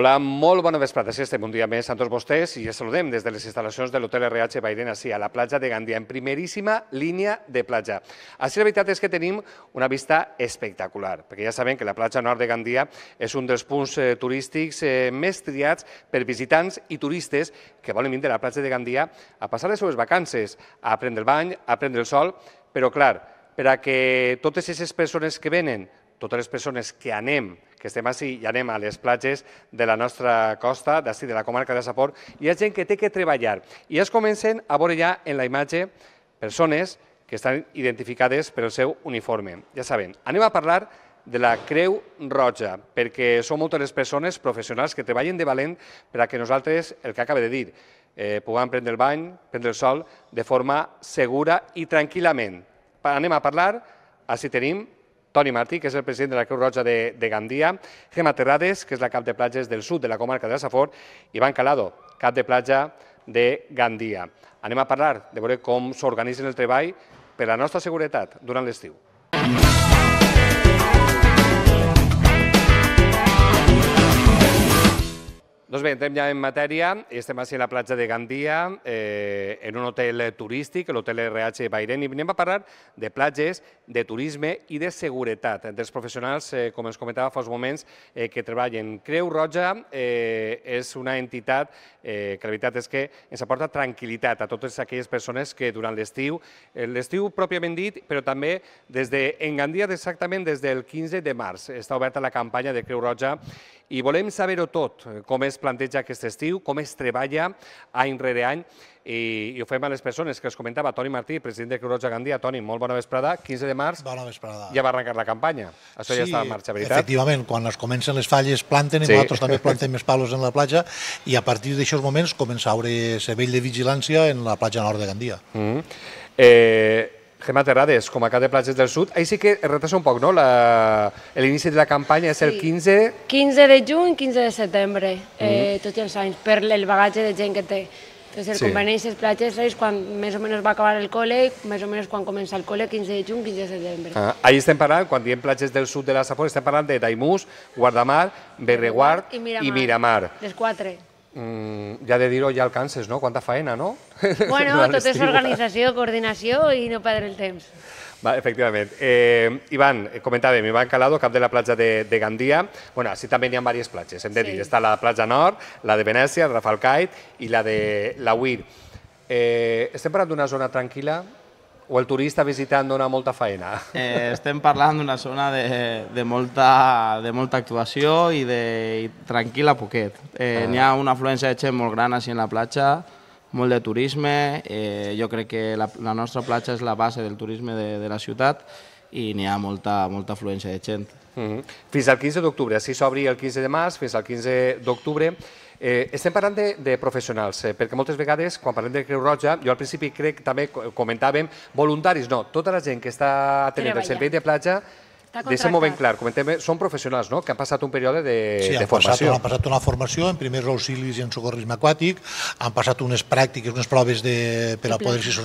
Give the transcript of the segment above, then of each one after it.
Hola, molt bona vesprada. Sí, estem un dia més amb tots vostès i ja saludem des de les instal·lacions de l'Hotel RH Bairén, així a la platja de Gandia, en primeríssima línia de platja. Així la veritat és que tenim una vista espectacular, perquè ja sabem que la platja nord de Gandia és un dels punts turístics més triats per visitants i turistes que volen vindre a la platja de Gandia a passar les seves vacances, a prendre el bany, a prendre el sol, però clar, per a que totes aquestes persones que venen, totes les persones que anem, que estem així i anem a les platges de la nostra costa, d'ací de la comarca de Sa Por, hi ha gent que té que treballar. I es comencen a veure ja en la imatge persones que estan identificades per el seu uniforme. Ja saben, anem a parlar de la Creu Roja, perquè són moltes les persones professionals que treballen de valent per a que nosaltres, el que acaba de dir, puguem prendre el bany, prendre el sol, de forma segura i tranquil·lament. Anem a parlar, així tenim Toni Martí, que és el president de la Creu Roja de Gandia, Gemma Terrades, que és la cap de platges del sud de la comarca de Sa Por, i Ivan Calado, cap de platja de Gandia. Anem a parlar de veure com s'organitzen el treball per a la nostra seguretat durant l'estiu. Doncs bé, entrem ja en matèria. Estem així a la platja de Gandia, en un hotel turístic, l'Hotel RH Bairén, i anem a parlar de platges, de turisme i de seguretat. Dels professionals, com ens comentava fa uns moments, que treballen. Creu Roja és una entitat que la veritat és que ens aporta tranquil·litat a totes aquelles persones que durant l'estiu pròpiament dit, però també en Gandia exactament des del 15 de març està oberta la campanya de Creu Roja i volem saber-ho tot, com es planteja aquest estiu, com es treballa any rere any, i ho fem a les persones que es comentava. Toni Martí, president de Creu Roja Gandia. Toni, molt bona vesprada. 15 de març ja va arrencar la campanya. Això ja està en marxa, veritat? Efectivament, quan es comencen les falles planten, i nosaltres també plantem més palos en la platja, i a partir d'aixòs moments comença a haver servei de vigilància en la platja nord de Gandia. Gemma Terrades, com a cap de platges del sud, ahir sí que es retrasa un poc, no? L'inici de la campanya és el 15... 15 de juny, 15 de setembre, tots els anys, per el bagatge de gent que té. Entonces, el conveni de les platges és quan més o menys va acabar el col·le, més o menys quan comença el col·le, 15 de juny, 15 de setembre. Ahir estem parlant, quan diem platges del sud de la Sa Por, estem parlant de Daimús, Guardamar, Berreguard i Miramar. Les quatre. Ja de dir-ho, ja alcances, no? Quanta faena, no? Bueno, tot és organització, coordinació i no perdre el temps. Efectivament. Ivan, comentàvem, Ivan Calado, cap de la platja de Gandia. Bueno, així també n'hi ha diverses platges, hem de dir. Està la platja nord, la de Venècia, el Rafalcait i la de la Huir. Estem parlant d'una zona tranquil·la o el turista visitant dona molta faena? Estem parlant d'una zona de molta actuació i tranquil·la poquet. N'hi ha una afluència de gent molt gran així en la platja, molt de turisme. Jo crec que la nostra platja és la base del turisme de la ciutat i n'hi ha molta afluència de gent. Fins al 15 d'octubre, així s'obri el 15 de març, fins al 15 d'octubre. Estem parlant de professionals, perquè moltes vegades, quan parlem de Creu Roja, jo al principi crec que també comentàvem voluntaris, no, tota la gent que està atenent el servei de platja, deixem-ho ben clar, comentem, són professionals, no?, que han passat un període de formació. Sí, han passat una formació en primers auxilis i en socorrisme aquàtic, han passat unes pràctiques, unes proves per a poder, si són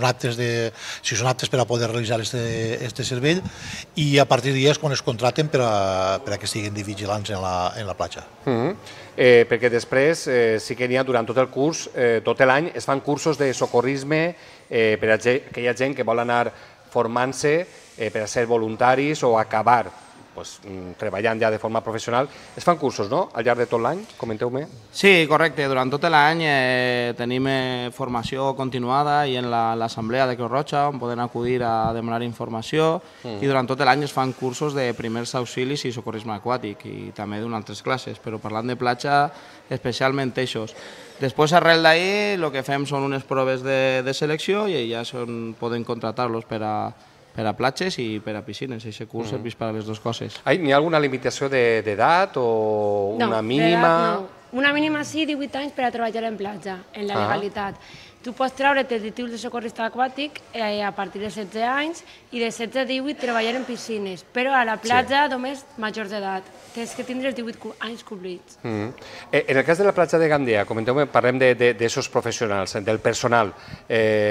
aptes per a poder realitzar aquest servei, i a partir d'ahir és quan es contraten per a que siguin de vigilants en la platja. Perquè després sí que n'hi ha durant tot el curs, tot l'any, es fan cursos de socorrisme per a aquella gent que vol anar formant-se per a ser voluntaris o acabar treballant ja de forma professional. Es fan cursos, no?, al llarg de tot l'any? Comenteu-me. Sí, correcte. Durant tot l'any tenim formació continuada i en l'assemblea de Creu Roja on poden acudir a demanar informació i durant tot l'any es fan cursos de primers auxilis i socorrisme aquàtic i també d'unes altres classes, però parlant de platja, especialment eixos. Després, arrel d'ahir, el que fem són unes proves de selecció i ja poden contratar-los per a platges i per a piscines. Aquest curs serveix per a les dues coses. N'hi ha alguna limitació d'edat o una mínima? No, una mínima sí, 18 anys per a treballar en platja, en la legalitat. Tu pots treure't el títol de socorrista aquàtic a partir de 16 anys i de 16 a 18 treballar en piscines, però a la platja només majors d'edat. Tens que tindre els 18 anys complits. En el cas de la platja de Gandia, comenteu-me, parlem d'aixòs professionals, del personal.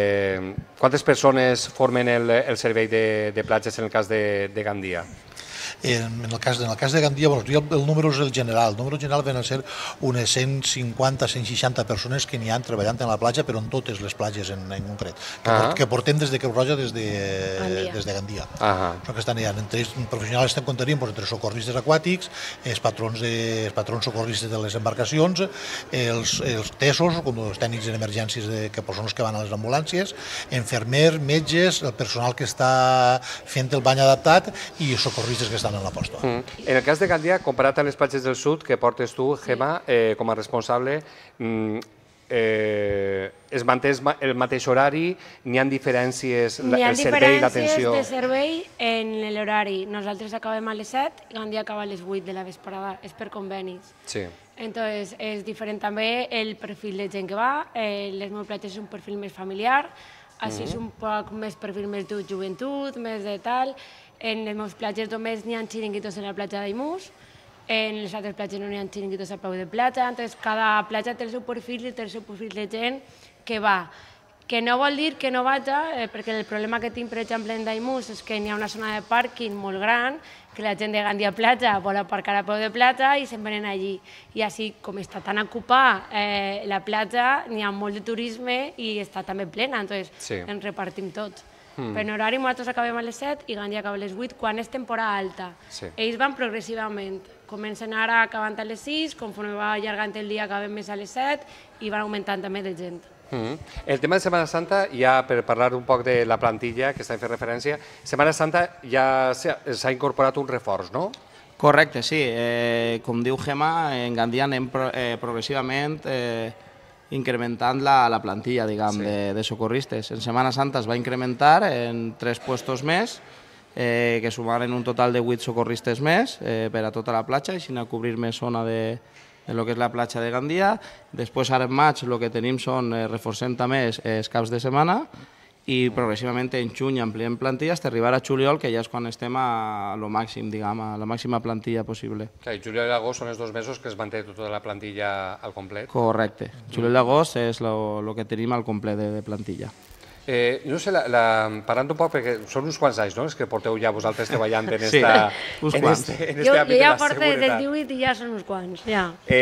Quantes persones formen el servei de platges en el cas de Gandia? En el cas de Gandia, el número és el general. El número general ven a ser unes 150-160 persones que n'hi ha treballant en la platja, però en totes les platges en concret, que portem des de Creu Roja, des de Gandia. Això que estan allà. Entre ells professionals estem comptaríem entre socorristes aquàtics, els patrons socorristes de les embarcacions, els TESOs, els tècnics en emergències, que són els que van a les ambulàncies, infermers, metges, el personal que està fent el bany adaptat i socorristes que estan en la posta. En el cas de Gandia, comparat amb les platges del sud que portes tu, Gemma, com a responsable, es manté el mateix horari? N'hi ha diferències el servei i l'atenció? N'hi ha diferències de servei en l'horari. Nosaltres acabem a les 7 i Gandia acaba a les 8 de la vesprada. És per convenis. Sí. Entonces, és diferent també el perfil de gent que va. Les meves platges és un perfil més familiar, així és un poc més perfil més de joventut, més de tal. En les meves platges només n'hi ha xiringuitos en la platja d'Aimús, en les altres platges no n'hi ha xiringuitos a peu de platja, entonces cada platja té el seu perfil i té el seu perfil de gent que va. Que no vol dir que no vaja, perquè el problema que tinc, per exemple, en Daimús és que n'hi ha una zona de pàrquing molt gran, que la gent de Gandia Platja vol aparcar a peu de platja i se'n venen allí. I així, com està tan ocupada la platja, n'hi ha molt de turisme i està també plena, entonces ens repartim tots. Per en horari nosaltres acabem a les 7 i Gandia acaba a les 8 quan és temporada alta. Ells van progressivament. Comencen ara acabant a les 6, conforme va allargant el dia acabem més a les 7 i van augmentant també de gent. El tema de Setmana Santa, ja per parlar un poc de la plantilla que està fent referència, Setmana Santa ja s'ha incorporat un reforç, no? Correcte, sí. Com diu Gemma, en Gandia anem progressivament incrementant la plantilla, diguem, de socorristes. En Setmana Santa es va incrementar en 3 puestos més, que sumaren un total de 8 socorristes més per a tota la platja, així a cobrir més zona de lo que és la platja de Gandia. Després, ara en maig, el que tenim són, reforcem també els caps de setmana i progressivament en juny ampliem plantilla fins a arribar a juliol, que ja és quan estem a lo màxim, diguem, a la màxima plantilla possible. Clar, juliol i agost són els 2 mesos que es manté tota la plantilla al complet. Correcte. Juliol i agost és el que tenim al complet de plantilla. No sé, parlant un poc, perquè són uns quants anys, no?, els que porteu ja vosaltres treballant en este àmbit de la seguretat. Jo ja porto des del 18 i ja són uns quants, ja.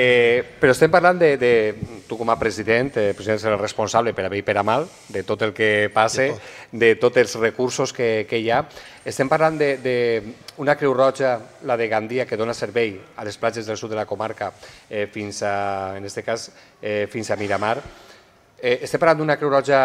Però estem parlant de tu com a president, president és el responsable per a bé i per a mal, de tot el que passe, de tots els recursos que hi ha. Estem parlant d'una Creu Roja, la de Gandia, que dona servei a les platges del sud de la comarca fins a, en aquest cas, fins a Miramar. Estem parlant d'una Creu Roja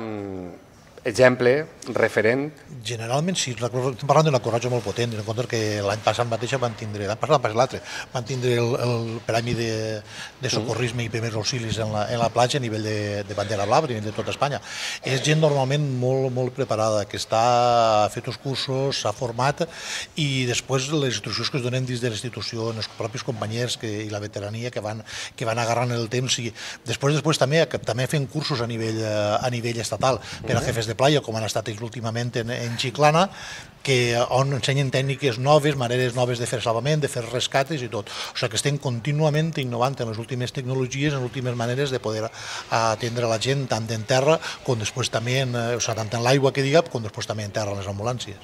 exemple, referent? Generalment sí, estem parlant d'una Creu Roja molt potent, en compte que l'any passat mateix van tindre, van tindre el premi de socorrisme i primers auxilis en la platja a nivell de bandera blava, a nivell de tota Espanya. És gent normalment molt preparada, que ha fet els cursos, s'ha format i després les instruccions que es donen dins de l'institució, els propis companys i la veterania que van agarrant el temps. Després també fent cursos a nivell estatal per a jefes de playa, com han estat ells últimament en Chiclana, on ensenyen tècniques noves, maneres noves de fer salvament, de fer rescates i tot. O sigui que estem contínuament innovant en les últimes tecnologies, en les últimes maneres de poder atendre la gent tant en terra com després també, tant en l'aigua que diga, com després també en terra, en les ambulàncies.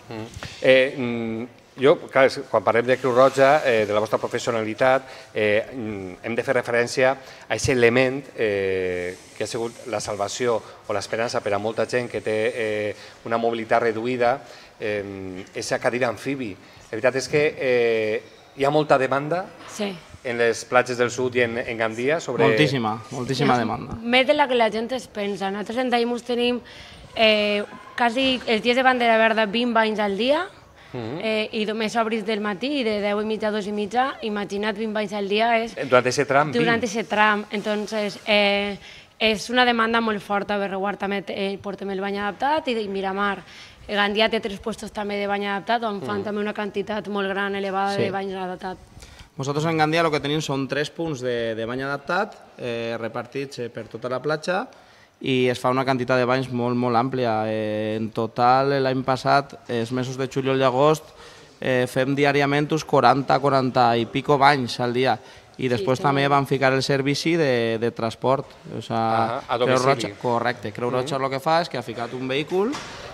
Jo, clar, quan parlem de Creu Roja, de la vostra professionalitat, hem de fer referència a aquest element que ha sigut la salvació o l'esperança per a molta gent que té una mobilitat reduïda, aquesta cadira amfibi. La veritat és que hi ha molta demanda en les platges del sud i en Gandia sobre... Moltíssima demanda. Més de la que la gent es pensa. Nosaltres en Daimús tenim quasi els dies de bandera verda 20 banys al dia, i només obris del matí i de 10 i mitja a 2 i mitja, imagina't 20 banys al dia és... Durant aquest tram? Durant aquest tram. Entonces, és una demanda molt forta. A Berreguard també portem el bany adaptat i Miramar. Gandia té 3 puestos també de bany adaptat on fan també una quantitat molt gran, elevada de banys adaptats. Nosaltres en Gandia el que tenim són 3 punts de bany adaptat repartits per tota la platja i es fa una quantitat de banys molt àmplia. En total, l'any passat, els mesos de juliol i agost, fem diàriament uns 40 i pico banys al dia. I després també van ficar el servici de transport. A domicili. Correcte. Creu Roja el que fa és que ha ficat un vehicle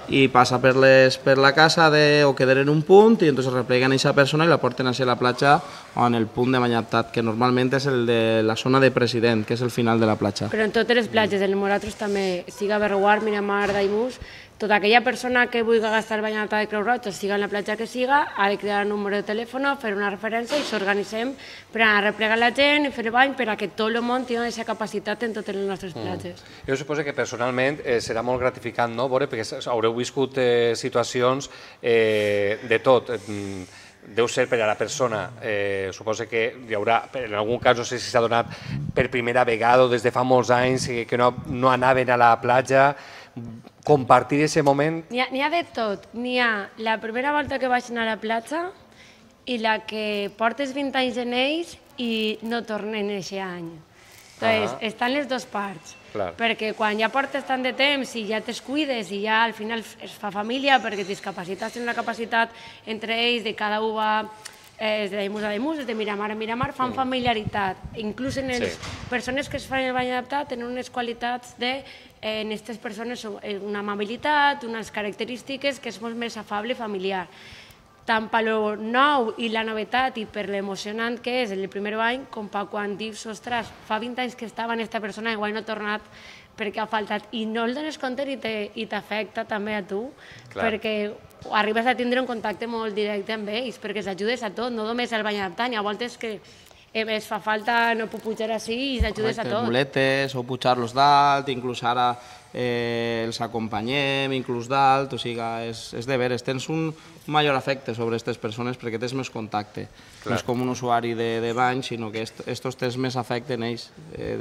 i passa per la casa o quedar en un punt i entonces repleguen a aquesta persona i la porten hacia la platja o en el punt de bany adaptat, que normalment és el de la zona de President, que és el final de la platja. Però en totes les platges, en nosaltres també, siga Berguar, Miramar, Daimús, tota aquella persona que vulgui gastar el bany adaptat de Creu Roja, siga en la platja que siga, ha de crear un número de telèfon, fer una referència i s'organitzem per anar a replegar la gent i fer el bany per a que tot el món tingui aquesta capacitat en totes les nostres platges. Jo suposo que personalment serà molt gratificant, no?, veure, perquè haureu viscut situacions de tot. Deu ser per a la persona, suposo que hi haurà, en algun cas no sé si s'ha donat per primera vegada o des de fa molts anys que no anaven a la platja, compartir aquest moment... N'hi ha de tot. N'hi ha la primera volta que vaig anar a la platja i la que portes 20 anys en ells i no tornen aquest any. Entonces, estan les dues parts. Perquè quan ja portes tant de temps i ja t'escuides i ja al final es fa família perquè discapacitats tenen una capacitat entre ells de cada un va de Daimús a Daimús, de Miramar a Miramar, fan familiaritat. Inclús en les persones que es fan el bany adaptat tenen unes qualitats en aquestes persones una amabilitat, unes característiques que és molt més afable i familiar. Tant per lo nou i la novetat i per l'emocionant que és el primer bany, com per quan dius, ostres, fa 20 anys que estava en aquesta persona i igual no ha tornat perquè ha faltat. I no el dones compte i t'afecta també a tu, perquè arribes a tindre un contacte molt directe amb ells, perquè s'ajudes a tot, no només al bany adaptant, hi ha voltes que es fa falta, no puc pujar així i s'ajudes a tot. Muletes o pujar-los dalt, inclús ara els acompanyem, inclús dalt, o sigui, és de veres, tens un major afecte sobre aquestes persones perquè tens més contacte. No és com un usuari de bany, sinó que estos tens més afecte en ells.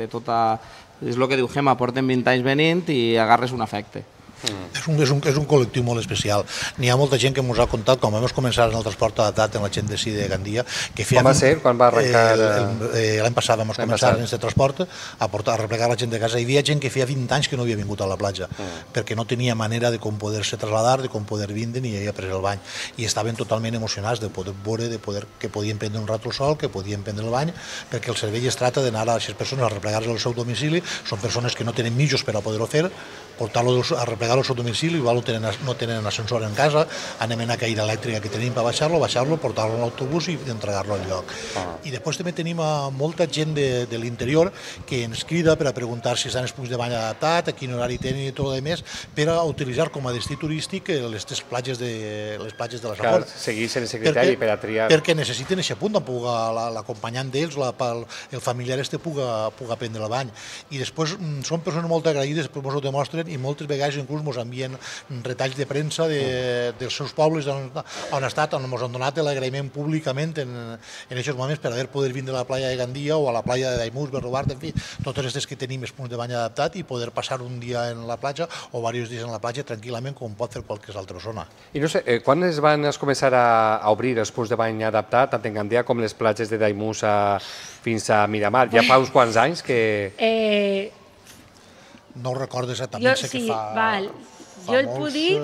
És el que diu Gemma, porten 20 anys venint i agarres un afecte. És un col·lectiu molt especial. N'hi ha molta gent que ens ha contat, com vam començar en el transport adaptat en la gent de Gandia, que feia... Quan va ser? Quan va arrencar? L'any passat vam començar en aquest transport a replegar la gent de casa. Hi havia gent que feia 20 anys que no havia vingut a la platja, perquè no tenia manera de com poder-se trasladar, de com poder vindre, ni havia pres el bany. I estaven totalment emocionats de poder veure que podien prendre un rato el sol, que podien prendre el bany, perquè el servei es tracta d'anar a aquestes persones a replegar-los al seu domicili. Són persones que no tenen mitjos per a poder-ho fer, portar-los a replegar al seu domicili, igual no tenen ascensor en casa, anem a caire elèctrica que tenim per baixar-lo, portar-lo a l'autobús i entregar-lo al lloc. I després també tenim molta gent de l'interior que ens crida per a preguntar si estan els punts de bany adaptat, a quin horari tenen i tot el més, per a utilitzar com a destí turístic les platges de la Safor. Seguir sent secretari per a triar... Perquè necessiten aquest punt on l'acompanyant d'ells, el familiar puga prendre el bany. I després són persones molt agraïdes, però ens ho demostren i moltes vegades inclús ens envien retalls de premsa dels seus pobles on han estat, on ens han donat l'agraïment públicament en aquests moments per haver poder vindre a la playa de Gandia o a la playa de Daimús, Berrobart, en fi, totes aquestes que tenim els punts de bany adaptat i poder passar un dia en la platja o diversos dies en la platja tranquil·lament com pot fer qualsevol altra zona. I no sé, quan es van començar a obrir els punts de bany adaptat, tant en Gandia com les platges de Daimús fins a Miramar? Ja fa uns quants anys que... No ho recordo exactament, sé que fa jo el puc dir...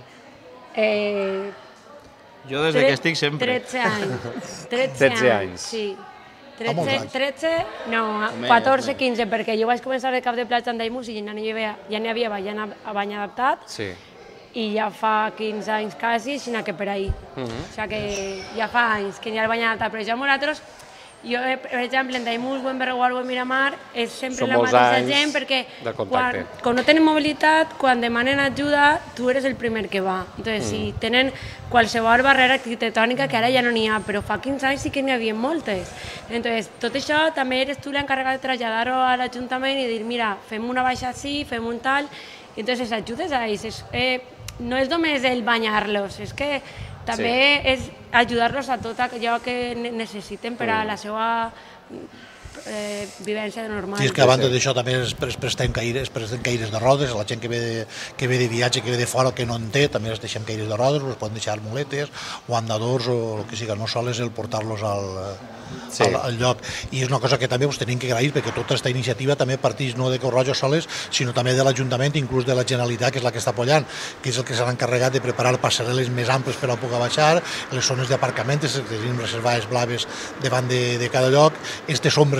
Jo des que estic sempre. 13 anys. 13 anys. Sí. 13, no, 14, 15, perquè jo vaig començar de cap de platja en Daimús i ja n'hi havia bany adaptat. Sí. I ja fa 15 anys quasi, sinó que per ahir. O sigui que ja fa anys que n'hi ha el bany adaptat, però ja nosaltres... Jo, per exemple, en Daimús o en Berguar o en Miramar és sempre la mateixa gent perquè quan no tenen mobilitat, quan demanen ajuda, tu eres el primer que va. Entonces, si tenen qualsevol barrera arquitectònica, que ara ja no n'hi ha, però fa 15 anys sí que n'hi havia moltes. Entonces, tot això també eres tu l'encarregat de traslladar-ho a l'Ajuntament i dir, mira, fem una baixa així, fem un tal, i entonces ajudes a ells. No és només el banyar-los, és que també és ajudar-los a tot allò que necessiten per a la seva vivència normal. I és que a banda d'això també es presten caires de rodes, la gent que ve de viatge, que ve de fora, que no en té, també es deixem caires de rodes, es poden deixar muletes o andadors o el que sigui, no sols el portar-los al lloc. I és una cosa que també us tenim que agrair, perquè tota aquesta iniciativa també parteix no de Creu Roja soles, sinó també de l'Ajuntament, inclús de la Generalitat, que és la que està apoyant, que és el que s'han encarregat de preparar passarel·les més amples per a poder baixar, les zones d'aparcament, tenim reservades blaves davant de cada lloc, aquestes ombres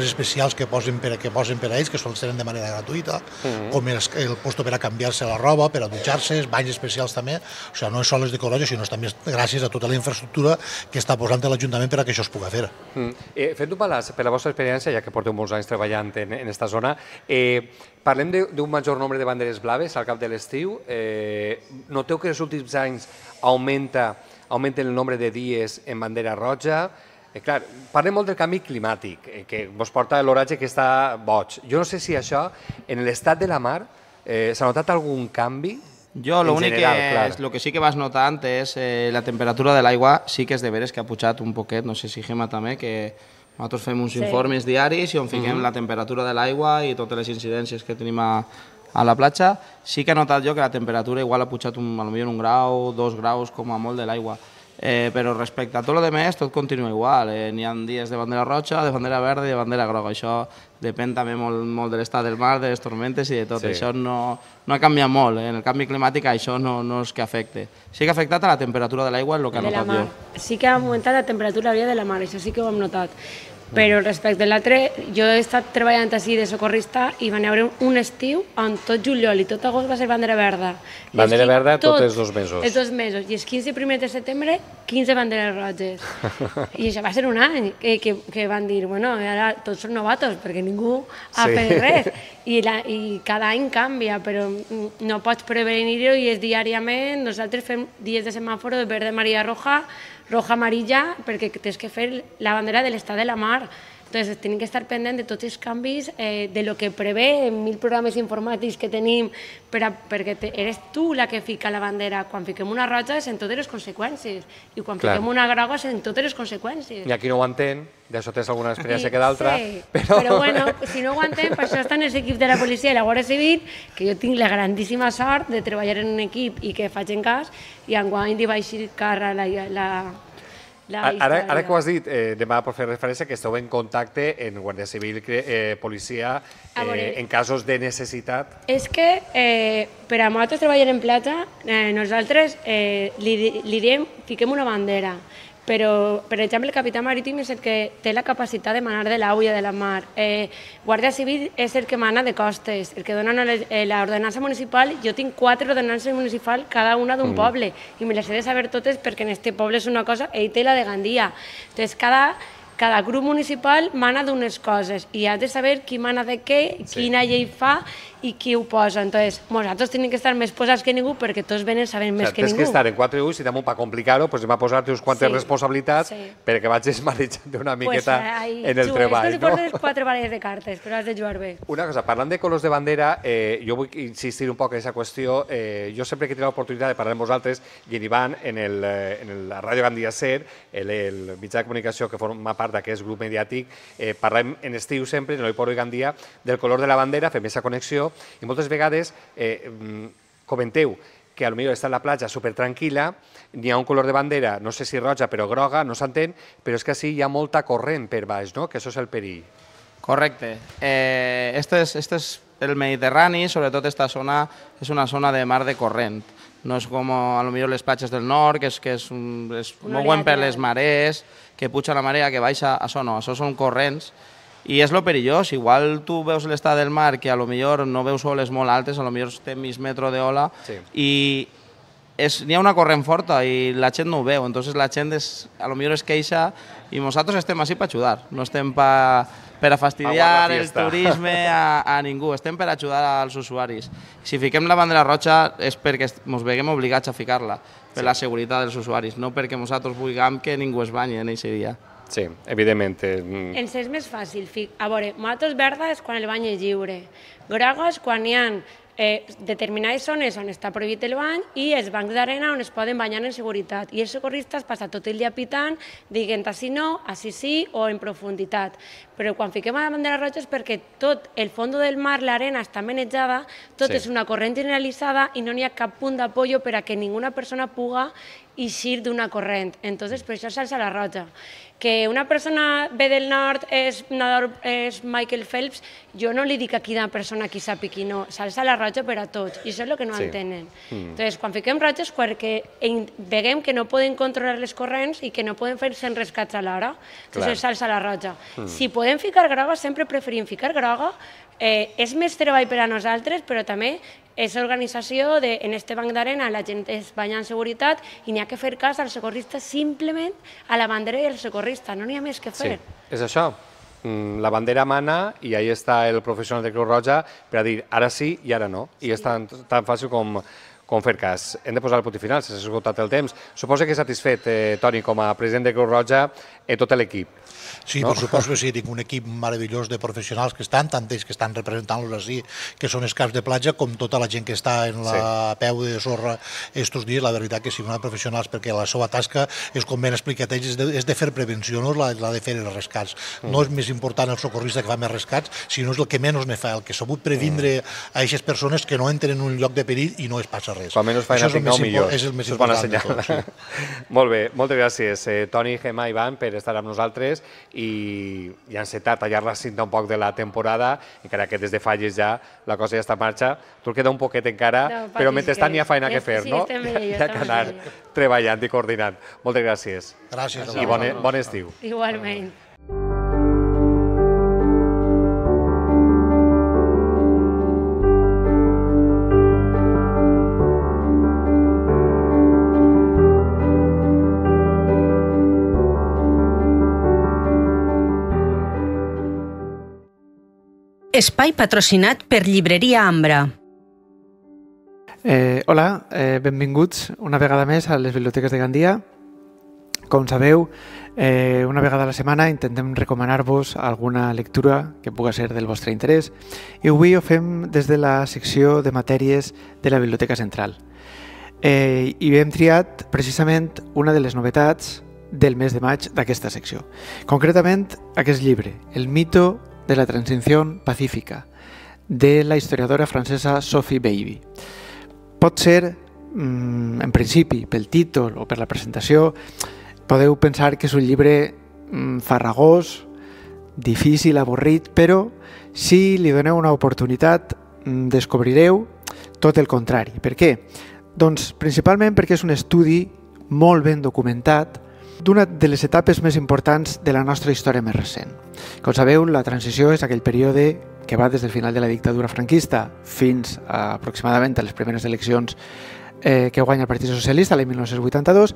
especials que posen per a ells, que sols tenen de manera gratuïta, com el puesto per a canviar-se la roba, per a dutxar-se, banys especials també. O sigui, no és sols de Corroja, sinó també gràcies a tota la infraestructura que està posant l'Ajuntament per a que això es pugui fer. Fent un balanç per la vostra experiència, ja que porteu molts anys treballant en aquesta zona, parlem d'un major nombre de banderes blaves al cap de l'estiu. Noteu que els últims anys augmenta el nombre de dies en bandera roja. Clar, parlem molt del canvi climàtic, que ens porta l'oratge que està boig. Jo no sé si això, en l'estat de la mar, s'ha notat algun canvi? Jo lo que sí que vas notant és la temperatura de l'aigua, sí que és de veres que ha pujat un poquet, no sé si Gemma també, que nosaltres fem uns informes diaris i on fiquem la temperatura de l'aigua i totes les incidències que tenim a la platja. Sí que he notat jo que la temperatura igual ha pujat potser 1 grau, 2 graus com a molt de l'aigua. Però respecte a tot el demés, tot continua igual. N'hi ha dies de bandera roja, de bandera verda i de bandera groga. Això depèn també molt de l'estat del mar, de les tormentes i de tot. Això no ha canviat molt. En el canvi climàtic això no és que afecte. Sí que ha afectat a la temperatura de l'aigua, és el que he notat jo. Sí que ha augmentat la temperatura de la mar, això sí que ho hem notat. Però respecte a l'altre, jo he estat treballant així de socorrista i van haver un estiu on tot juliol i tot agost va ser bandera verda. Bandera verda tots els 2 mesos. Els 2 mesos. I els 15 primers de setembre, 15 banderes roges. I això va ser un any que van dir, bueno, ara tots són novatos perquè ningú ha fet res. I cada any canvia, però no pots prevenir-ho i és diàriament. Nosaltres fem dies de semàforo de verde, amarilla, roja, roja, amarilla, perquè tens que fer la bandera de l'estat de la mar. Entonces, tenim que estar pendent de tots els canvis, de lo que prevé en 1000 programes informàtics que tenim, perquè eres tu la que fica la bandera. Quan fiquem una roja és en totes les conseqüències, i quan fiquem una groga és en totes les conseqüències. I aquí no ho entén, d'això tens alguna experiència que d'altra. Sí, però bueno, si no ho entén, per això estan els equips de la policia i la Guàrdia Civil, que jo tinc la grandíssima sort de treballar en un equip i que facin cas, i enguany li vaig ficar Ara que ho has dit, demà per fer referència que esteu en contacte en Guàrdia Civil, policia, en casos de necessitat. És que per a nosaltres treballar en platja, nosaltres li diem, fiquem una bandera, però, per exemple, el capità marítim és el que té la capacitat de manar de l'aigua i de la mar. Guàrdia Civil és el que mana de costes, el que dona l'ordenança municipal. Jo tinc 4 ordenances municipals, cada una d'un poble, i me les he de saber totes perquè en este poble és una cosa, ell té la de Gandia. Entonces, cada grup municipal mana d'unes coses i has de saber qui mana de què, quina llei fa i qui ho posa. Entonces, nosaltres tenim que estar més posats que ningú perquè tots venen sabent més que ningú. Tens que estar en 4 ulls i damunt per complicar-ho, anem a posar-te uns quantes responsabilitats perquè vagis manejant una miqueta en el treball. És com si poses 4 baralles de cartes, però has de jugar bé. Una cosa, parlant de colors de bandera, jo vull insistir un poc en aquesta qüestió. Jo sempre que he tingut l'oportunitat de parlar amb vosaltres, i en Ivan, en la Ràdio Gandia Ser, el mitjà de comunicació que forma part d'aquest grup mediàtic, parlem en estiu sempre, en l'Oiporo i Gandia, del color de la bandera, fem aquesta connexió, i moltes vegades comenteu que potser està en la platja supertranquil·la, n'hi ha un color de bandera, no sé si roja, però groga, no s'entén, però és que així hi ha molta corrent per baix, no? Que això és el perill. Correcte. Este és el Mediterrani, sobretot aquesta zona és una zona de mar de corrent. No és com potser les platges del nord, que es mouen per les marees, que puja la marea, que baixa, això no, això són corrents. I és lo perillós, igual tu veus l'estat del mar, que potser no veus oles molt altes, potser té mig metro d'ola, i n'hi ha una corrent forta i la gent no ho veu, entonces la gent potser es queixa i nosaltres estem així per ajudar, no estem per a fastidiar el turisme a ningú, estem per ajudar als usuaris. Si fiquem la bandera roja és perquè ens veiem obligats a ficar-la, per la seguretat dels usuaris, no perquè nosaltres vulguem que ningú es banyi en aquest dia. Sí, evidentment. Ens és més fàcil. A veure, nosaltres verda és quan el bany és lliure. Groga és quan hi ha determinades zones on està prohibit el bany i els bancs d'arena on es poden banyar en seguretat. I els socorristes passen tot el dia pitant, dient així no, així sí o en profunditat. Però quan fiquem a la bandera roja és perquè tot el fons del mar, l'arena està manejada, tot és una corrent generalitzada i no n'hi ha cap punt d'apoyo per a que ninguna persona pugui eixir d'una corrent. Entonces, per això s'alça la roja. Que una persona ve del nord és Michael Phelps, jo no li dic a quina persona qui sap i qui no, s'alça la roja per a tots, i això és el que no entenen. Entonces, quan fiquem roja és perquè veiem que no poden controlar les corrents i que no poden fer 100 rescats alhora, entonces s'alça la roja. Si podem ficar groga, sempre preferim ficar groga, és més treball per a nosaltres, però també és organització en este banc d'arena, la gent es banya en seguretat i n'hi ha que fer cas al socorrista simplement a la bandera i al socorrista, no n'hi ha més que fer. Sí, és això. La bandera mana i ahí està el professional de Creu Roja per a dir ara sí i ara no. I és tan fàcil com fer cas. Hem de posar el punt final, s'ha esgotat el temps. Suposo que satisfet, Toni, com a president de Creu Roja, i tot l'equip. Sí, per suposo que sí, tinc un equip meravellós de professionals que estan, tant ells que estan representant-los així, que són els caps de platja, com tota la gent que està en la peu de sorra estos dies. La veritat que sí, són professionals, perquè la seva tasca és, com ben explicat ells, és de fer prevenció, no és la de fer els rescats. No és més important el socorrista que fa més rescats, sinó és el que menys ne fa, el que ha sabut previndre a aquestes persones que no entren en un lloc de perill i no es passa res. Quan menys feina tingueu, millor. És el més important de tot. Molt bé, moltes gràcies, Toni, Gemma, Ivan, per estar amb nosaltres i encetar, tallar la cinta un poc de la temporada, encara que des de falles ja la cosa ja està en marxa. Tu queda un poquet encara, però mentrestant hi ha feina que fer, no? Hi ha que anar treballant i coordinant. Moltes gràcies. Gràcies. I bon estiu. Igualment. Espai patrocinat per Llibreria Ambra. Hola, benvinguts una vegada més a les biblioteques de Gandia. Com sabeu, una vegada a la setmana intentem recomanar-vos alguna lectura que pugui ser del vostre interès i avui ho fem des de la secció de matèries de la Biblioteca Central. I hem triat precisament una de les novetats del mes de maig d'aquesta secció. Concretament, aquest llibre, El mito de la transición pacífica, de la historiadora francesa Sophie Baby. Pot ser, en principi, pel títol o per la presentació, podeu pensar que és un llibre farragós, difícil, avorrit, però si li doneu una oportunitat descobrireu tot el contrari. Per què? Doncs principalment perquè és un estudi molt ben documentat d'una de les etapes més importants de la nostra història més recent. Com sabeu, la transició és aquell període que va des del final de la dictadura franquista fins aproximadament a les primeres eleccions que guanya el Partit Socialista l'any 1982,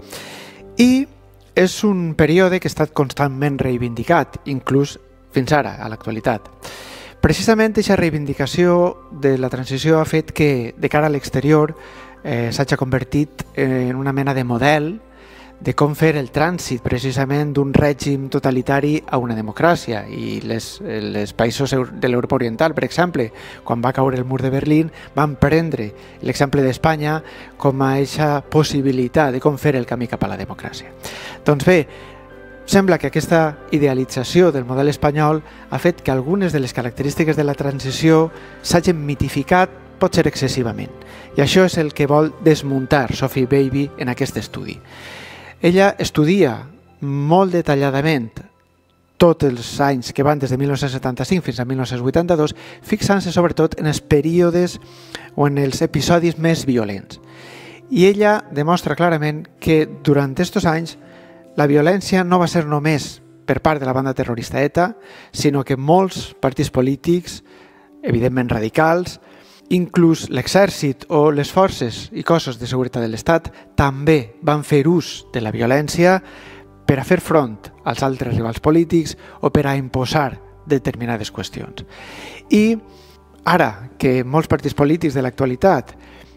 i és un període que ha estat constantment reivindicat, inclús fins ara, a l'actualitat. Precisament aquesta reivindicació de la transició ha fet que, de cara a l'exterior, s'hagi convertit en una mena de model de com fer el trànsit precisament d'un règim totalitari a una democràcia. I els països de l'Europa Oriental, per exemple, quan va caure el mur de Berlín, van prendre l'exemple d'Espanya com a aquesta possibilitat de com fer el camí cap a la democràcia. Doncs bé, sembla que aquesta idealització del model espanyol ha fet que algunes de les característiques de la transició s'hagin mitificat, pot ser excessivament. I això és el que vol desmuntar Sophie Baby en aquest estudi. Ella estudia molt detalladament tots els anys que van des de 1975 fins a 1982, fixant-se sobretot en els períodes o en els episodis més violents. I ella demostra clarament que durant aquests anys la violència no va ser només per part de la banda terrorista ETA, sinó que molts partits polítics, evidentment radicals, inclús l'exèrcit o les forces i cossos de seguretat de l'Estat també van fer ús de la violència per a fer front als altres rivals polítics o per a imposar determinades qüestions. I ara que molts partits polítics de l'actualitat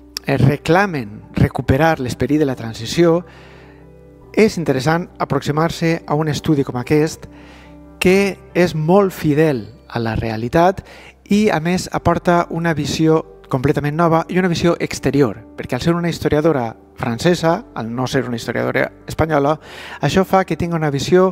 reclamen recuperar l'esperit de la transició, és interessant aproximar-se a un estudi com aquest que és molt fidel a la realitat i, a més, aporta una visió completament nova i una visió exterior, perquè al ser una historiadora francesa, al no ser una historiadora espanyola, això fa que tingui una visió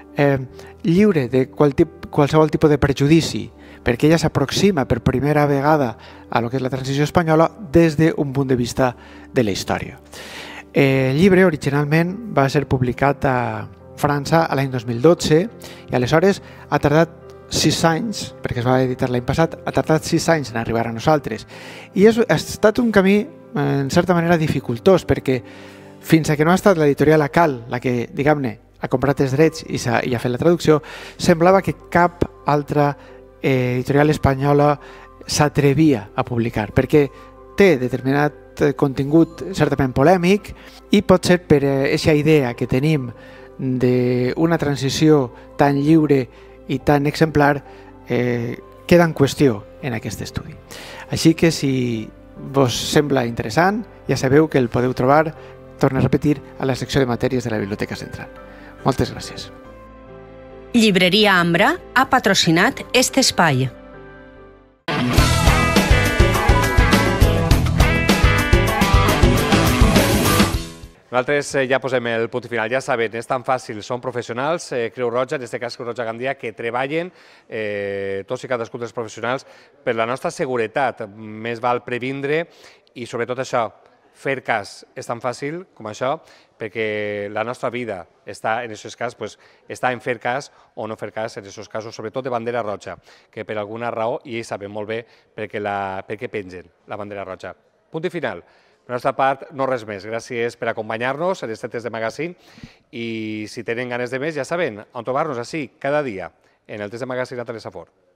lliure de qualsevol tipus de prejudici, perquè ella s'aproxima per primera vegada a lo que és la transició espanyola des d'un punt de vista de la història. El llibre originalment va ser publicat a França l'any 2012 i aleshores ha tardat 6 anys, perquè es va editar l'any passat, ha tardat 6 anys en arribar a nosaltres. I ha estat un camí, en certa manera, dificultós, perquè fins que no ha estat l'editorial Acal la que, diguem-ne, ha comprat els drets i ha fet la traducció, semblava que cap altra editorial espanyola s'atrevia a publicar, perquè té determinat contingut certament polèmic i pot ser per aquesta idea que tenim d'una transició tan lliure i tan exemplar queda en qüestió en aquest estudi. Així que si vos sembla interessant, ja sabeu que el podeu trobar, torno a repetir, a la secció de matèries de la Biblioteca Central. Moltes gràcies. Llibreria Ambra ha patrocinat este espai. Nosaltres ja posem el punt final, ja saben, és tan fàcil, són professionals, Creu Roja, en aquest cas Creu Roja Gandia, que treballen, tots i cadascun dels professionals, per la nostra seguretat. Més val previndre i sobretot això, fer cas és tan fàcil com això, perquè la nostra vida està, en aquest cas, està en fer cas o no fer cas en aquests casos, sobretot de bandera roja, que per alguna raó, i ells saben molt bé per què pengen la bandera roja. Punt i final. Per la nostra part, no res més. Gràcies per acompanyar-nos en els Test de Magazine i si tenen ganes de més, ja saben, on trobar-nos així, cada dia, en el Test de Magazine a Telesafor.